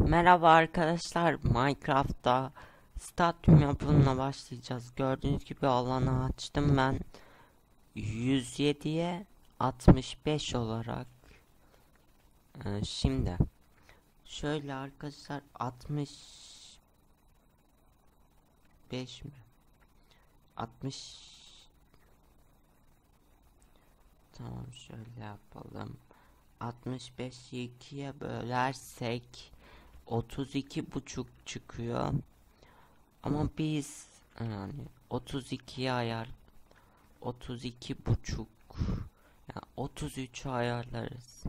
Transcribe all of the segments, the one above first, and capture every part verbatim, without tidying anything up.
Merhaba arkadaşlar, Minecraft'ta stadyum yapımına başlayacağız. Gördüğünüz gibi alanı açtım ben yüz yediye altmış beş olarak. Ee, şimdi şöyle arkadaşlar, altmış beş mi? altmış, tamam, şöyle yapalım. altmış beşi ikiye bölersek otuz iki buçuk çıkıyor. Ama biz yani otuz ikiye ayar otuz iki buçuk, yani otuz üç ayarlarız.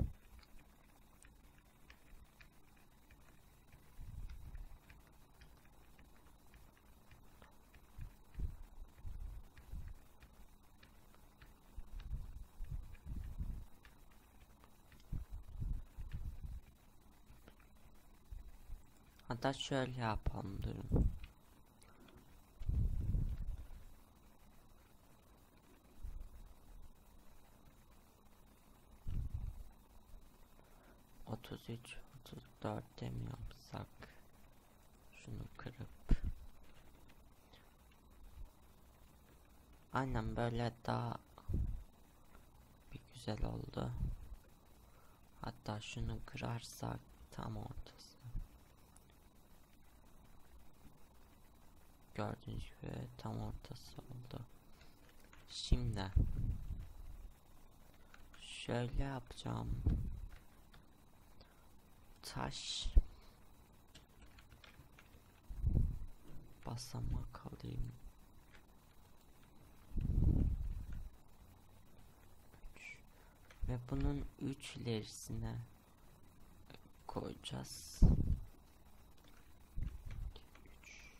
Hatta şöyle yapalım, durun. otuz üç otuz dört mi yapsak? Şunu kırıp. Aynen, böyle daha bir güzel oldu. Hatta şunu kırarsak tam ortası. Gördüğünüz gibi tam ortası oldu. Şimdi şöyle yapacağım. Taş basamak alayım. üç. Ve bunun üç ilerisine koyacağız. üç.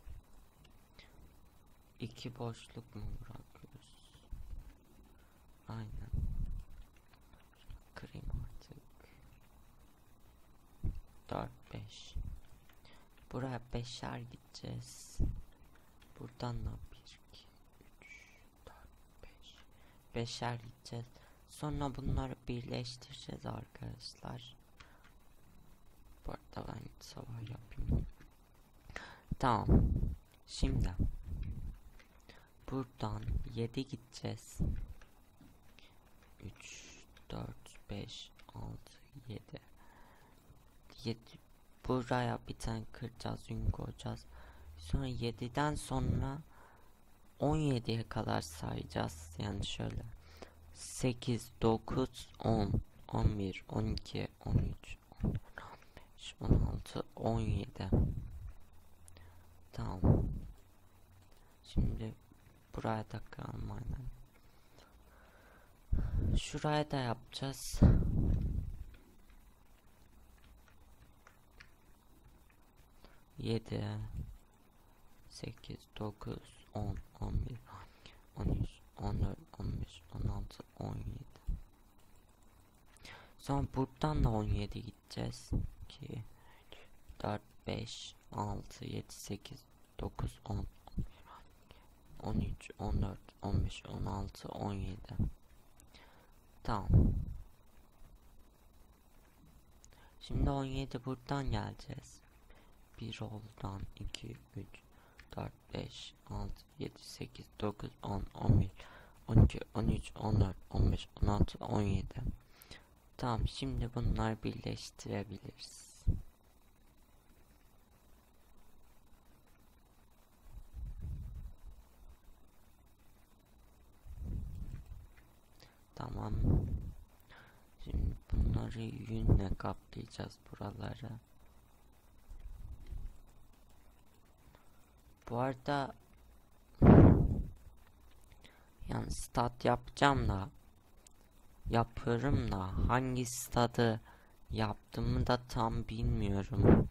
iki boşluk mu bırakıyoruz? Aynen. Kırayım artık. dört beş. Buraya beşer gideceğiz. Buradan da bir iki üç dört beş. beşer gideceğiz. Sonra bunları birleştireceğiz arkadaşlar. Bu arada ben sabah yapayım. Tamam. Şimdi buradan yedi gideceğiz. üç dört beş altı yedi. yedi. Buraya bir tane kıracağız, yün koyacağız. Sonra yediden sonra on yediye kadar sayacağız. Yani şöyle: sekiz, dokuz, on, on bir, on iki, on üç, on dört, on beş, on altı, on yedi. Tamam. Şimdi buraya takalım aynen. Şuraya da yapacağız. yedi, sekiz, dokuz, on, on bir, on üç, on dört, on beş, on altı, on yedi. Sonra buradan da on yedi gideceğiz. iki, dört, beş, altı, yedi, sekiz, dokuz, on, on üç, on dört, on beş, on altı, on yedi. Tamam. Şimdi on yedi buradan geleceğiz. bir oldan iki, üç, dört, beş, altı, yedi, sekiz, dokuz, on, on bir, on iki, on üç, on dört, on beş, on altı, on yedi. Tamam, şimdi bunları birleştirebiliriz. Tamam. Şimdi bunları yünle kaplayacağız buraları. Bu arada yani stat yapacağım da yapıyorum da hangi stadı yaptığımı da tam bilmiyorum.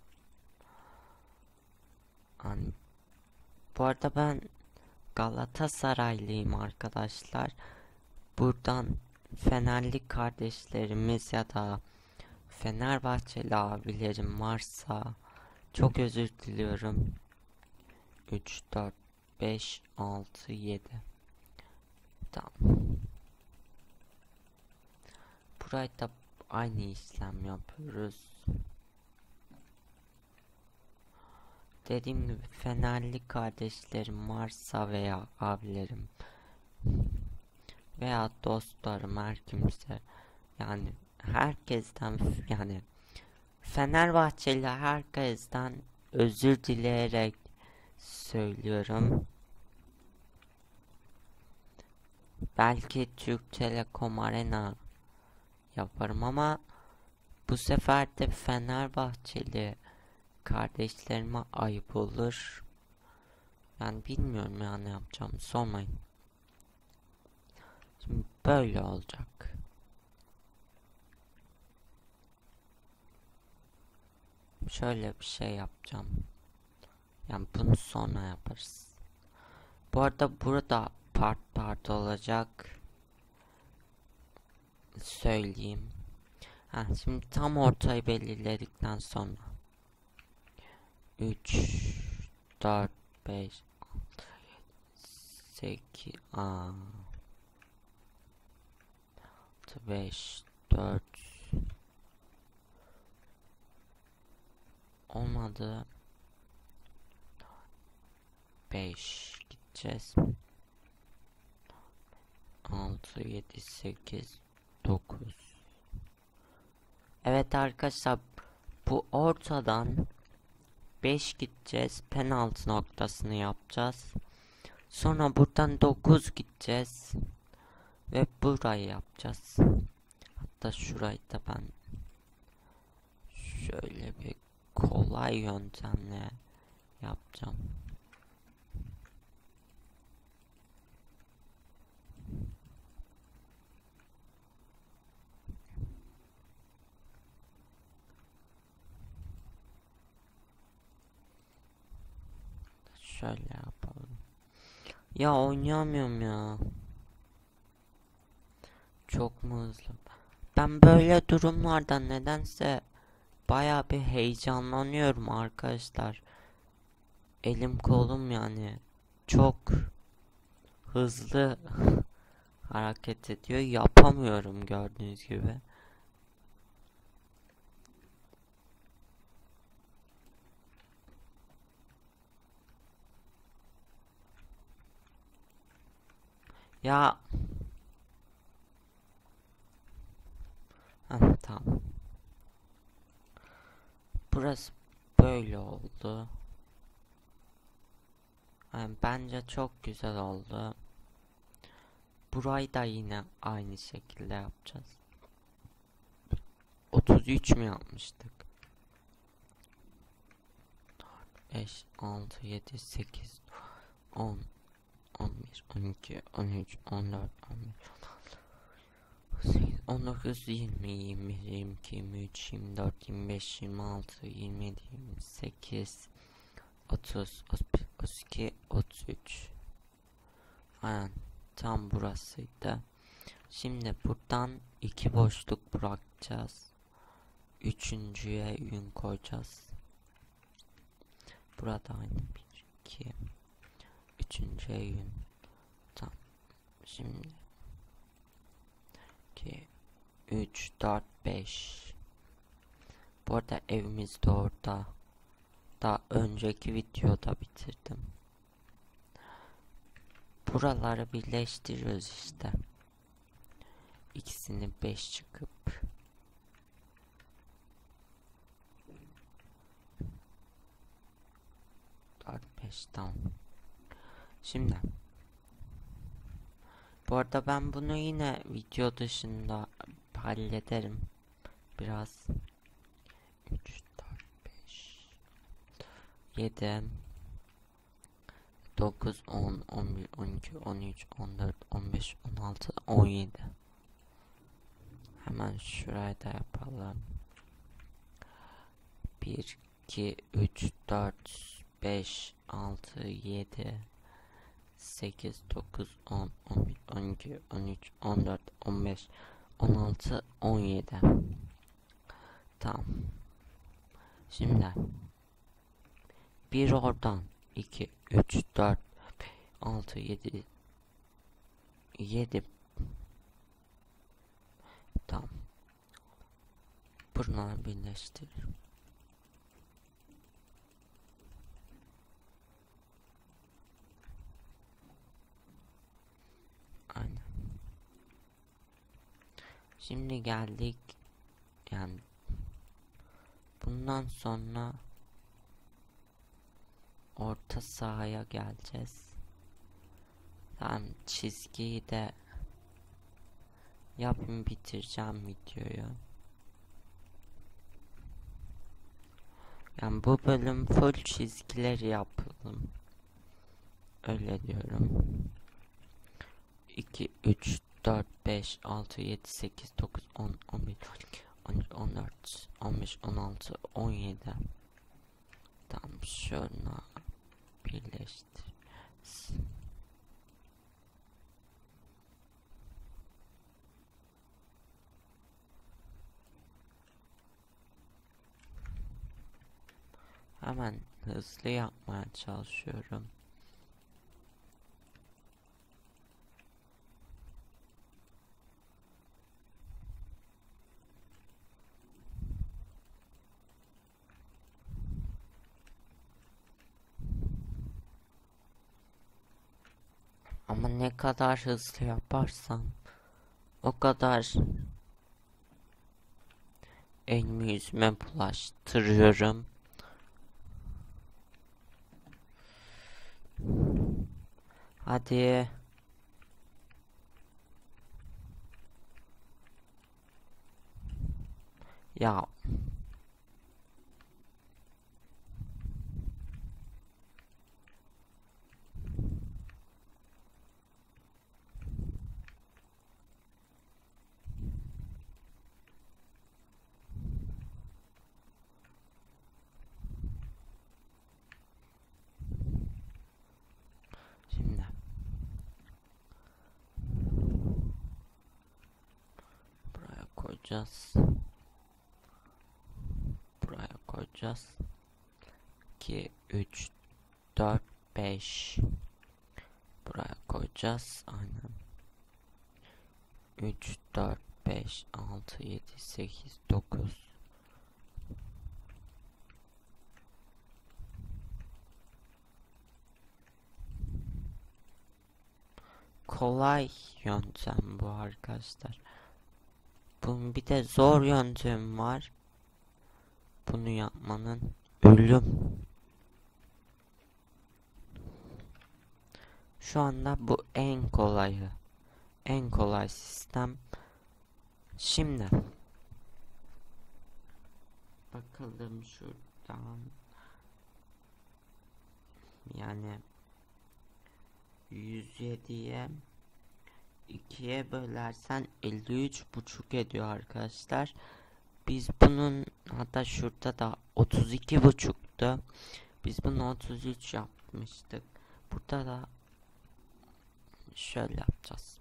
Yani, bu arada ben Galatasaraylıyım arkadaşlar. Buradan Fenerli kardeşlerimiz ya da Fenerbahçeli abilerim varsa çok özür diliyorum. üç, dört, beş, altı, yedi. Tamam. Burayı da aynı işlem yapıyoruz. dediğim gibi Fenerli kardeşlerim varsa veya abilerim veya dostlarım, her kimse, yani herkesten, yani Fenerbahçeli herkesten özür dileyerek söylüyorum. Belki Türk Telekom Arena yaparım ama bu sefer de Fenerbahçeli kardeşlerime ayıp olur. Yani bilmiyorum ya, ne yapacağım, sormayın. Şimdi böyle olacak. Şöyle bir şey yapacağım. Yani bunu sonra yaparız. Bu arada burada part part olacak. Söyleyeyim. Ha, şimdi tam ortayı belirledikten sonra üç, dört, beş, sekiz, altı, beş, dört, olmadı, beş gideceğiz, altı, yedi, sekiz, dokuz. Evet arkadaşlar, bu ortadan beş gideceğiz, penaltı noktasını yapacağız. Sonra buradan dokuz gideceğiz ve burayı yapacağız. Hatta şurayı da ben şöyle bir kolay yöntemle yapacağım. Şöyle yapalım. Ya oynayamıyorum ya. Çok mu hızlı? Ben böyle durumlarda nedense baya bir heyecanlanıyorum arkadaşlar. Elim kolum yani çok hızlı hareket ediyor. Yapamıyorum gördüğünüz gibi. Ya. Heh, tamam. Burası böyle oldu. Yani bence çok güzel oldu. Burayı da yine aynı şekilde yapacağız. otuz üç mü yapmıştık? dört, beş, altı, yedi, sekiz, on, on bir, on iki, on üç, on dört, on beş, on dokuz, yirmi, yirmi bir, yirmi iki, yirmi üç, yirmi dört, yirmi beş, yirmi altı, yirmi yedi, yirmi sekiz, otuz, otuz bir, otuz iki, otuz üç. Aynen, tam burasıydı. Şimdi buradan iki boşluk bırakacağız. Üçüncüye yün koyacağız. Burada aynı, bir, iki, üçüncüye yün. Tamam. Şimdi iki, üç, dört, beş. Bu arada evimiz de orada. Daha önceki videoda bitirdim. Buraları birleştiriyoruz işte. İkisini beş çıkıp. dört, beş, tamam. Şimdi. Bu arada ben bunu yine video dışında hallederim. Biraz. üç, dört, beş, yedi, dokuz, on, on bir, on iki, on üç, on dört, on beş, on altı, on yedi. Hemen şurayı da yapalım. bir, iki, üç, dört, beş, altı, yedi, sekiz, dokuz, on, on bir, on iki, on üç, on dört, on beş, on altı, on yedi. Tamam. Şimdi bir oradan, iki, üç, dört, altı, yedi, yedi. Tamam. Bunları birleştir. Şimdi geldik, yani bundan sonra orta sahaya geleceğiz. Tamam, çizgiyi de yapayım, bitireceğim videoyu. Yani bu bölüm full çizgileri yapalım. Öyle diyorum. iki, üç, dört, beş, altı, yedi, sekiz, dokuz, on, on bir, on iki, on dört, on beş, on altı, on yedi. Tamam, şuna birleştir. Hemen hızlı yapmaya çalışıyorum. Ama ne kadar hızlı yaparsam o kadar elimi yüzüme bulaştırıyorum. Hadi. Ya. Şimdi. Buraya koyacağız. Buraya koyacağız. iki, üç, dört, beş. Buraya koyacağız. Aynen. üç, dört, beş, altı, yedi, sekiz, dokuz. Kolay yöntem bu arkadaşlar. Bunun bir de zor yöntemi var. Bunu yapmanın ölüm. Şu anda bu en kolayı. En kolay sistem. Şimdi bakalım şuradan. Yani yüz yediye ikiye bölersen elli üç buçuk ediyor arkadaşlar. Biz bunun, hatta şurada da otuz iki buçuktu. Biz bunu otuz üç yapmıştık. Burada da şöyle yapacağız.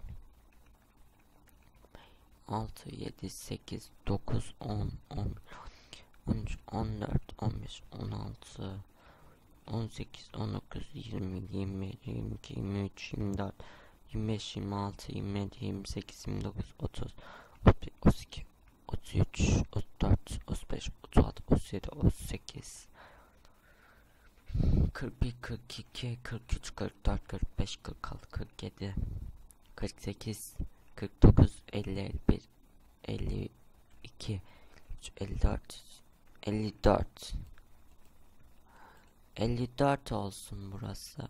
altı, yedi, sekiz, dokuz, on, on bir, on üç, on dört, on beş, on altı, on sekiz, on dokuz, yirmi, yirmi bir, yirmi iki, yirmi üç, yirmi dört, yirmi beş, yirmi altı, yirmi yedi, yirmi sekiz, yirmi dokuz, otuz, otuz bir, otuz iki, otuz üç, otuz dört, otuz beş, otuz altı, otuz yedi, otuz sekiz, kırk bir, kırk iki, kırk üç, kırk dört, kırk beş, kırk altı, kırk yedi, kırk sekiz, kırk dokuz, elli, elli bir, elli iki, elli dört, elli dört, elli dört olsun burası.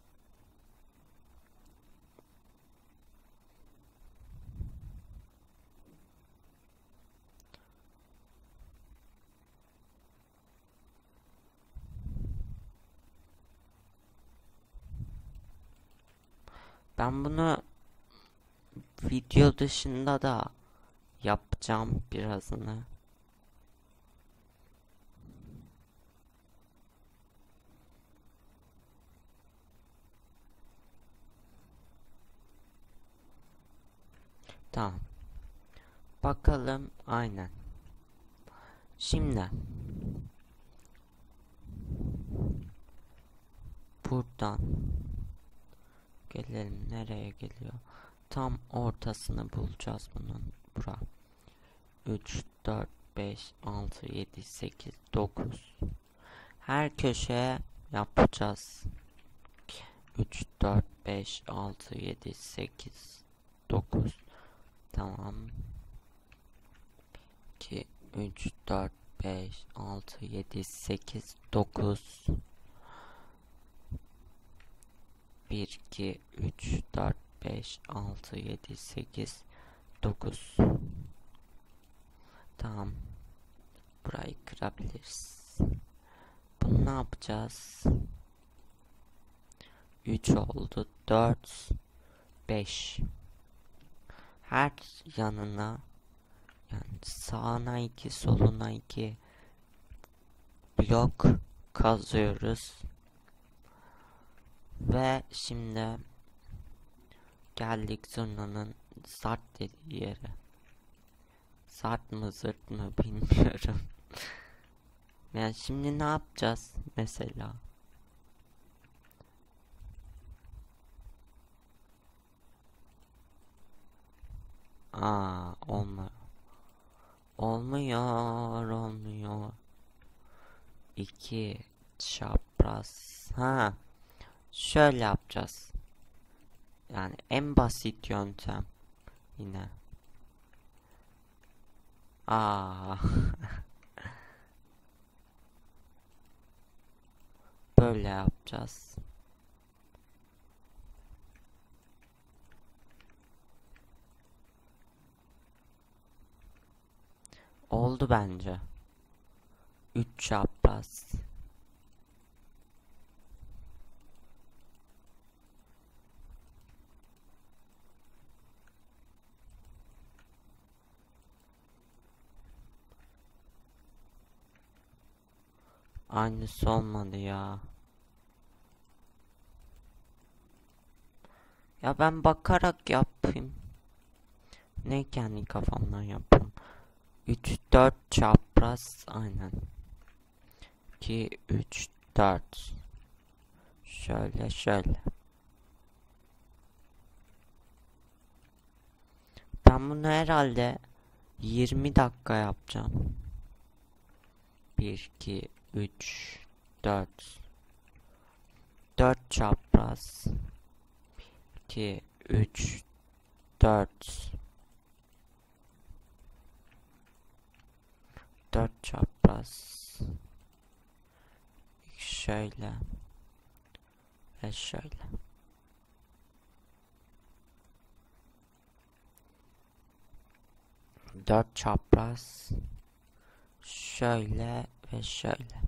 Ben bunu video dışında da yapacağım birazını. Tamam. Bakalım, aynen. Şimdi buradan gelelim, nereye geliyor? Tam ortasını bulacağız bunun. Bura. üç, dört, beş, altı, yedi, sekiz, dokuz. Her köşeye yapacağız. üç, dört, beş, altı, yedi, sekiz, dokuz. Tamam. üç, dört, beş, altı, yedi, sekiz, dokuz. bir, iki, üç, dört, beş, altı, yedi, sekiz, dokuz. Tamam. Burayı kırabiliriz. Bunu ne yapacağız? üç oldu. dört, beş. Her yanına, yani sağına iki, soluna iki blok kazıyoruz. Ve şimdi geldik zurnanın zart dediği yere. Zart mı zırt mı bilmiyorum. Yani şimdi ne yapacağız mesela? Aa, olmuyor. Olmuyor, olmuyor. İki çapraz. Ha, şöyle yapacağız. Yani en basit yöntem yine. Aa. Böyle yapacağız. Oldu bence. Üç çapraz. Aynısı olmadı ya. Ya ben bakarak yapayım. Ne kendi kafamdan yapayım. üç dört çapraz aynen. iki üç dört. Şöyle şöyle. Ben bunu herhalde yirmi dakika yapacağım. bir iki üç dört. dört çapraz. iki üç dört. dört çapraz. Şöyle ve şöyle. dört çapraz. Şöyle ve şöyle.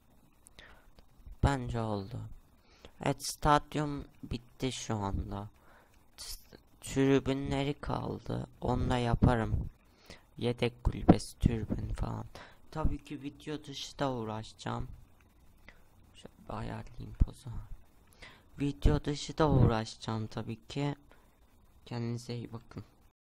Bence oldu. Evet, stadyum bitti şu anda. Tribünleri kaldı. Onu da yaparım. Yedek kulübesi, tribün falan. Tabii ki video dışı da uğraşacağım. Şöyle bir ayarlayayım pozu. Video dışı da uğraşacağım tabii ki. Kendinize iyi bakın.